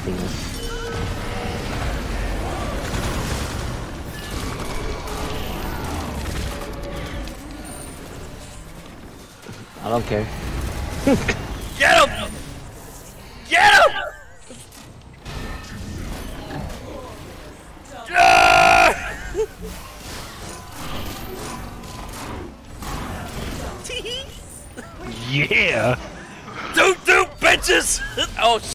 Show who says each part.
Speaker 1: things. I don't care.
Speaker 2: Get him! Get him!
Speaker 1: Yeah!
Speaker 2: Do bitches! Oh